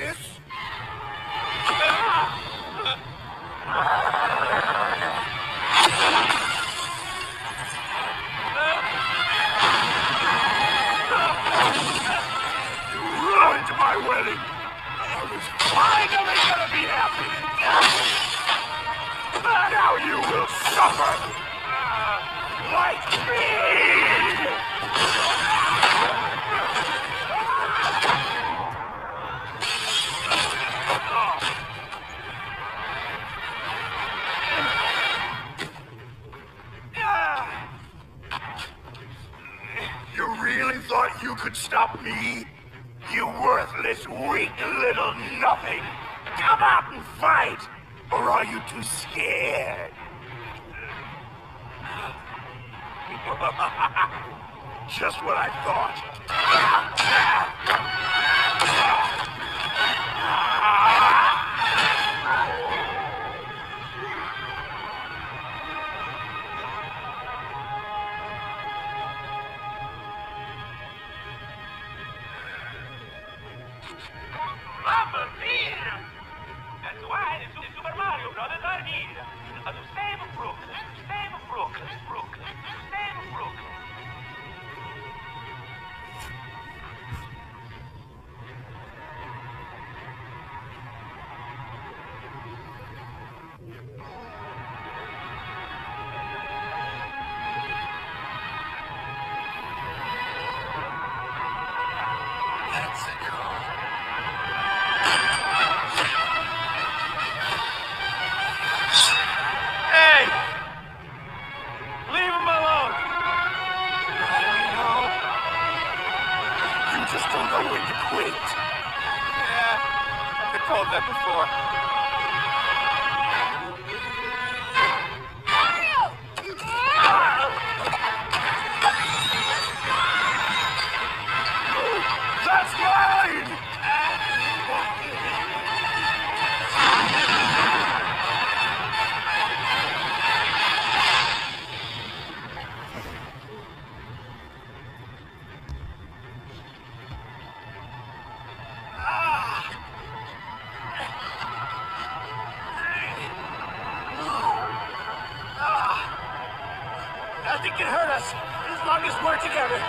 this? You ruined my wedding. I was finally gonna be happy. Now you will suffer. Like me. You really thought you could stop me? You worthless, weak little nothing! Come out and fight! Or are you too scared? Just what I thought. Mamma mia! That's why the Super Mario Brothers are here. To save Brooklyn, save Brooklyn, Brooklyn, save Brooklyn. That's a call. Hey! Leave him alone! You just don't know when to quit. Yeah, I've been told that before. That's mine! Nothing can hurt us as long as we're together.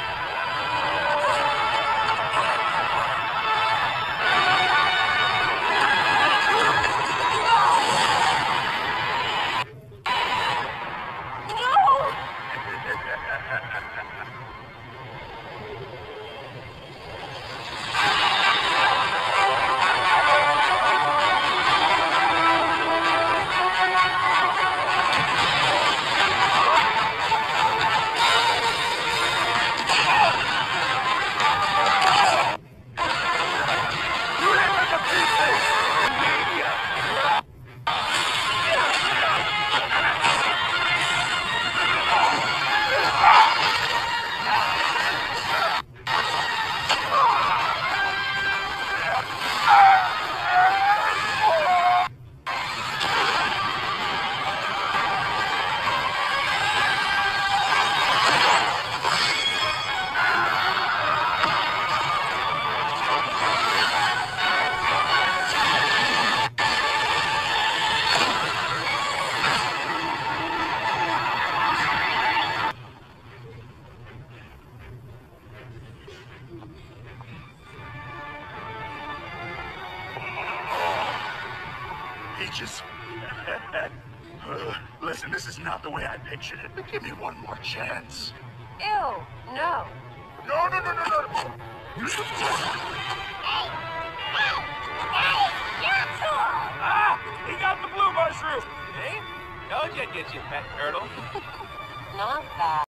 Peaches. Listen, this is not the way I pictured it, but give me one more chance. Ew, no. No, no, no, no, no. Ah! He got the blue mushroom! Hey? Told you I'd get you, pet turtle. Not bad.